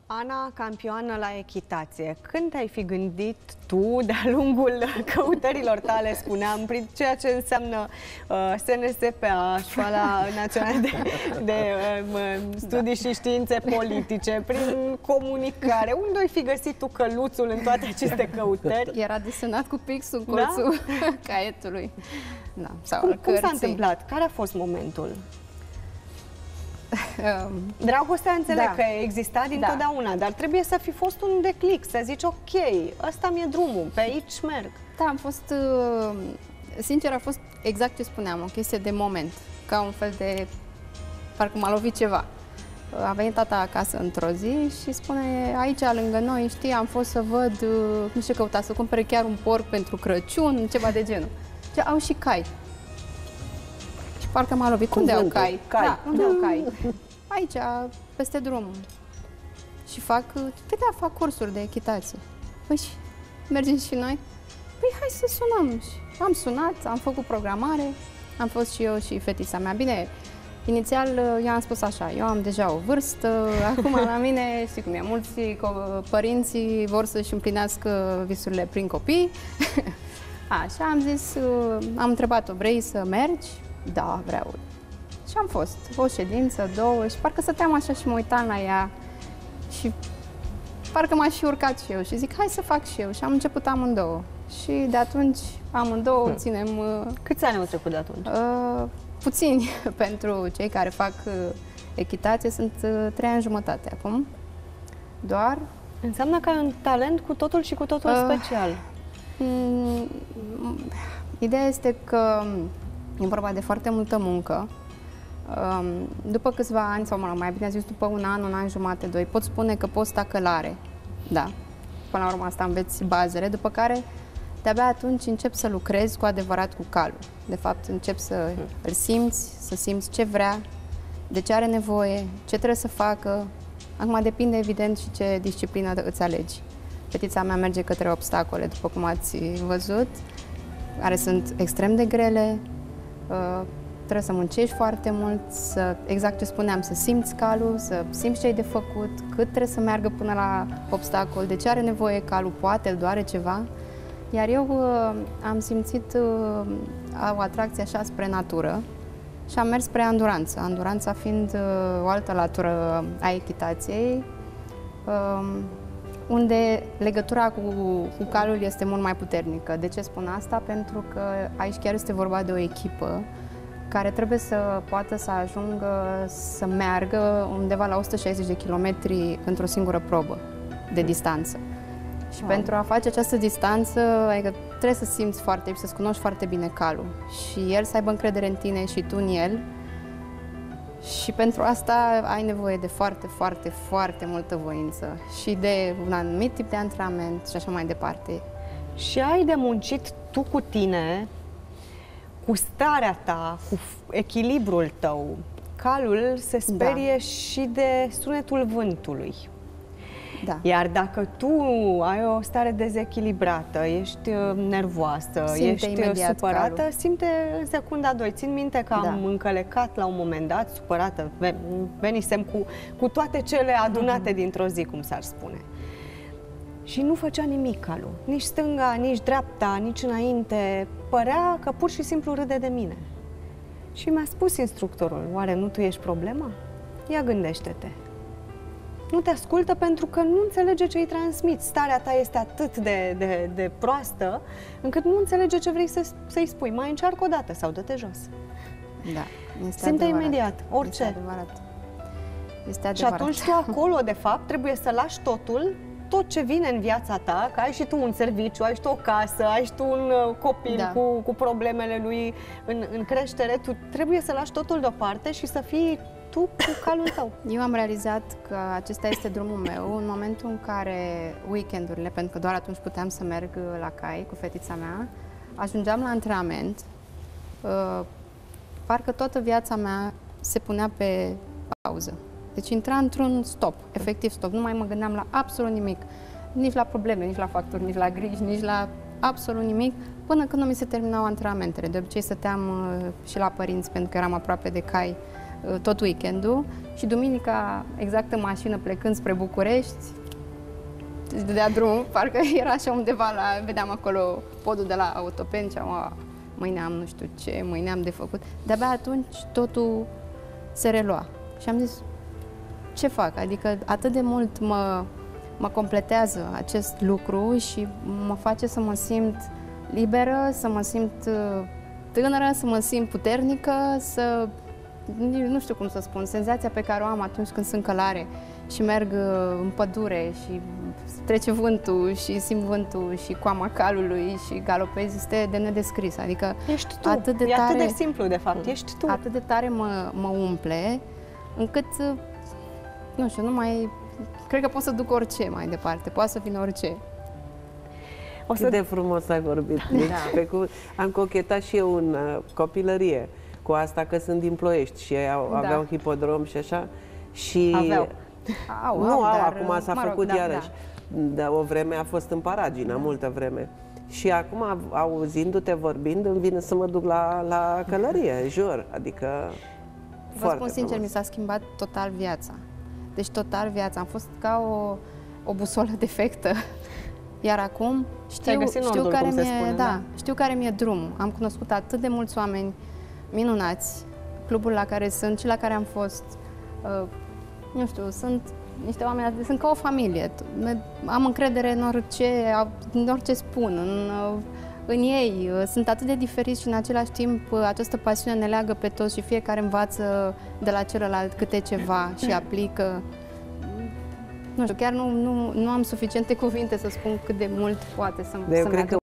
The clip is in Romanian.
Ana, campioană la echitație, când te-ai fi gândit tu, de-a lungul căutărilor tale, spuneam, prin ceea ce înseamnă SNSPA, Școala Națională de Studii și Științe Politice, prin comunicare, unde ai fi găsit tu căluțul în toate aceste căutări? Era desenat cu pixul în colțul caietului. Da, sau cum s-a întâmplat? Care a fost momentul? Dragostea înțeleg că exista dintotdeauna, dar trebuie să fi fost un declic, să zici ok, ăsta mi-e drumul, pe aici merg. Da, am fost, sincer, a fost exact ce spuneam, o chestie de moment, ca un fel de, parcă m-a lovit ceva. A venit tata acasă într-o zi și spune, aici lângă noi, știi, am fost să văd, nu știu ce căuta, să cumpere chiar un porc pentru Crăciun, ceva de genul. Și au și cai. Parcă m-a lovit. Unde au cai? Da, unde au cai? Aici, peste drum. Și fac cursuri de echitație. Păi, mergem și noi? Păi, hai să sunăm. Și am sunat, am făcut programare, am fost și eu și fetița mea. Bine, inițial eu am spus așa, eu am deja o vârstă, acum la mine, știi cum e, mulți părinții vor să-și împlinească visurile prin copii. Așa, am zis, am întrebat-o, vrei să mergi? Da, vreau. Și am fost o ședință, două și parcă stăteam așa și mă uitam la ea și parcă m-aș fi urcat și eu și zic, hai să fac și eu. Și am început amândouă. Și de atunci amândouă ținem... Câți ani au trecut de atunci? Puțini pentru cei care fac echitație, sunt 3 ani jumătate acum. Doar. Înseamnă că ai un talent cu totul și cu totul special. Ideea este că e vorba de foarte multă muncă. După câțiva ani, sau mai bine zis, după un an jumate, 2, pot spune că poți sta călare. Da. Până la urmă asta înveți bazele, după care de-abia atunci încep să lucrezi cu adevărat cu calul. De fapt, încep să îl simți, să simți ce vrea, de ce are nevoie, ce trebuie să facă. Acum depinde, evident, și ce disciplină îți alegi. Fetița mea merge către obstacole, după cum ați văzut, care sunt extrem de grele. Trebuie să muncești foarte mult, exact ce spuneam, să simți calul, să simți ce ai de făcut, cât trebuie să meargă până la obstacol, de ce are nevoie calul, poate îl doare ceva. Iar eu am simțit o atracție așa spre natură și am mers spre anduranță. Anduranța fiind o altă latură a echitației, unde legătura cu calul este mult mai puternică. De ce spun asta? Pentru că aici chiar este vorba de o echipă care trebuie să poată să ajungă să meargă undeva la 160 de kilometri într-o singură probă de distanță. Și pentru a face această distanță, adică trebuie să simți foarte bine, să-ți cunoști foarte bine calul și el să aibă încredere în tine și tu în el. Și pentru asta ai nevoie de foarte, foarte, foarte multă voință și de un anumit tip de antrenament și așa mai departe. Și ai de muncit tu cu tine, cu starea ta, cu echilibrul tău. Calul se sperie și de sunetul vântului. Da. Iar dacă tu ai o stare dezechilibrată, ești nervoasă, ești supărată, calul simte în secunda 2. Țin minte că am încălecat la un moment dat, supărată, venisem cu toate cele adunate dintr-o zi, cum s-ar spune. Și nu făcea nimic calul, nici stânga, nici dreapta, nici înainte. Părea că pur și simplu râde de mine. Și mi-a spus instructorul, oare nu tu ești problema? Ia gândește-te. Nu te ascultă pentru că nu înțelege ce îi transmiți. Starea ta este atât de proastă încât nu înțelege ce vrei să-i spui. Mai încearcă o dată sau dă-te jos. Da, simte imediat, orice. Este adevărat. Este adevărat. Și atunci tu acolo, de fapt, trebuie să lași totul, tot ce vine în viața ta, că ai și tu un serviciu, ai și tu o casă, ai și tu un copil cu problemele lui în creștere, tu trebuie să lași totul deoparte și să fii tu cu calul tău. Eu am realizat că acesta este drumul meu în momentul în care weekendurile, pentru că doar atunci puteam să merg la cai cu fetița mea, ajungeam la antrenament, parcă toată viața mea se punea pe pauză. Deci intra într-un stop, efectiv stop. Nu mai mă gândeam la absolut nimic, nici la probleme, nici la facturi, nici la griji, nici la absolut nimic, până când nu mi se terminau antrenamentele. De obicei stăteam și la părinți, pentru că eram aproape de cai, tot weekendul și duminica, exact în mașină, plecând spre București, dădea drum, parcă era așa undeva vedeam acolo podul de la Autopen și mâine am nu știu ce, mâine am de făcut. De-abia atunci totul se relua. Și am zis, ce fac? Adică atât de mult mă completează acest lucru și mă face să mă simt liberă, să mă simt tânără, să mă simt puternică, nu știu cum să spun, senzația pe care o am atunci când sunt călare și merg în pădure și trece vântul și simt vântul și coama calului și galopez, este de nedescris. Adică ești tu. Atât de tare, atât de simplu, de fapt, ești tu. Atât de tare mă umple, încât, nu știu, nu mai... Cred că pot să duc orice mai departe, poate să vin orice. Cât de frumos ai vorbit. Deci, am cochetat și eu în copilărie cu asta, că sunt din Ploiești și ei aveau hipodrom și așa. Și acum s-a făcut iarăși. Dar o vreme a fost în Paragina, multă vreme. Și acum, auzindu-te vorbind, îmi vine să mă duc la călărie, jur. Adică, vă spun sincer, mi s-a schimbat total viața. Deci total viața. Am fost ca o busolă defectă. Iar acum știu care mi-e drumul. Am cunoscut atât de mulți oameni minunați, clubul la care sunt și la care am fost. Nu știu, sunt niște oameni, sunt ca o familie. Am încredere în orice spun, în ei. Sunt atât de diferiți și în același timp această pasiune ne leagă pe toți și fiecare învață de la celălalt câte ceva și aplică. Nu știu, chiar nu am suficiente cuvinte să spun cât de mult poate să meargă.